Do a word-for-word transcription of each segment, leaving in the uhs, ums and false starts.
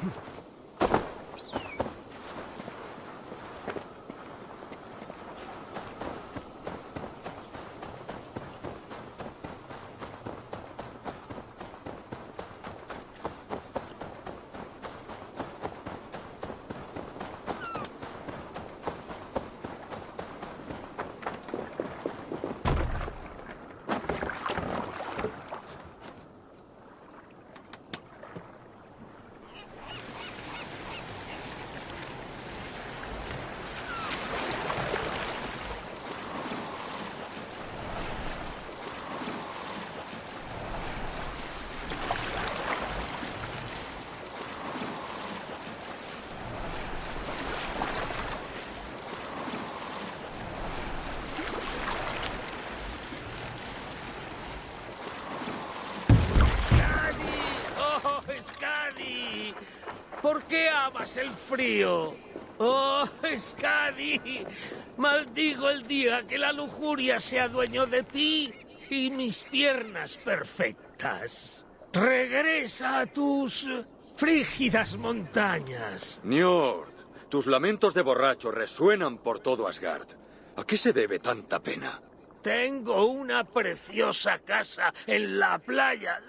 ¡Skadi! ¿Por qué amas el frío? ¡Oh, Skadi! Maldigo el día que la lujuria se adueñó de ti y mis piernas perfectas. Regresa a tus frígidas montañas. Njord, tus lamentos de borracho resuenan por todo Asgard. ¿A qué se debe tanta pena? Tengo una preciosa casa en la playa.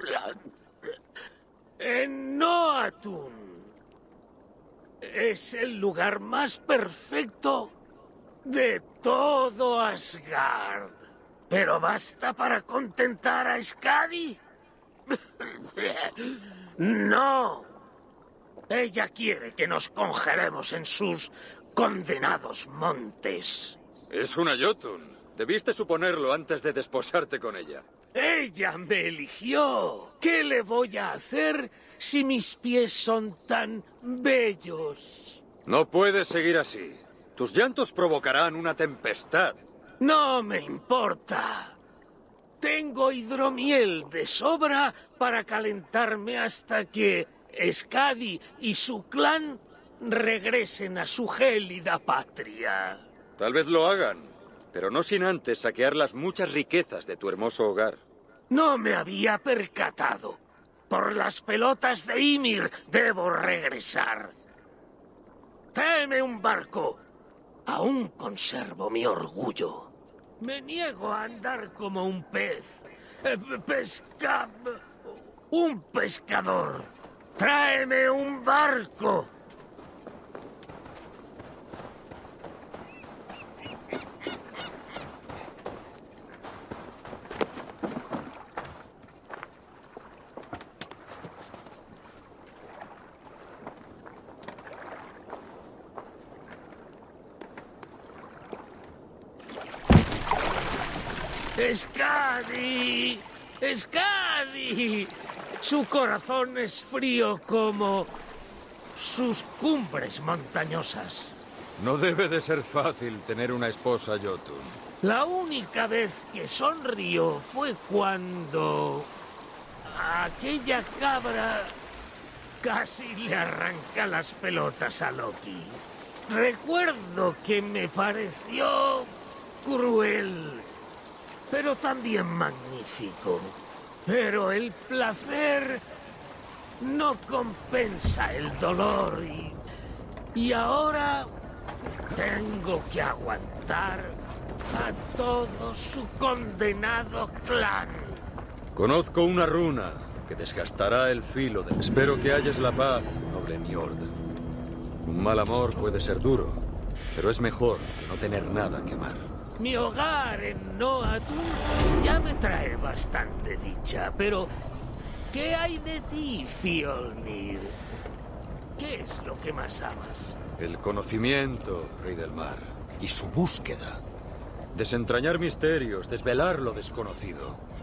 En Noatun. Es el lugar más perfecto de todo Asgard. ¿Pero basta para contentar a Skadi? ¡No! Ella quiere que nos congelemos en sus condenados montes. Es una Jotun. Debiste suponerlo antes de desposarte con ella. ¡Ella me eligió! ¿Qué le voy a hacer si mis pies son tan bellos? No puedes seguir así. Tus llantos provocarán una tempestad. No me importa. Tengo hidromiel de sobra para calentarme hasta que Skadi y su clan regresen a su gélida patria. Tal vez lo hagan, pero no sin antes saquear las muchas riquezas de tu hermoso hogar. No me había percatado. Por las pelotas de Ymir debo regresar. Tráeme un barco. Aún conservo mi orgullo. Me niego a andar como un pez. Eh, pesca... Un pescador. Tráeme un barco. ¡Skadi! ¡Skadi! Su corazón es frío como sus cumbres montañosas. No debe de ser fácil tener una esposa Jotun. La única vez que sonrió fue cuando aquella cabra casi le arranca las pelotas a Loki. Recuerdo que me pareció cruel, pero también magnífico. Pero el placer no compensa el dolor y... Y ahora tengo que aguantar a todo su condenado clan. Conozco una runa que desgastará el filo de... Espero que halles la paz, noble Njord. Un mal amor puede ser duro, pero es mejor que no tener nada que amar. Mi hogar en Noatun ya me trae bastante dicha, pero ¿qué hay de ti, Fjolnir? ¿Qué es lo que más amas? El conocimiento, Rey del Mar, y su búsqueda. Desentrañar misterios, desvelar lo desconocido.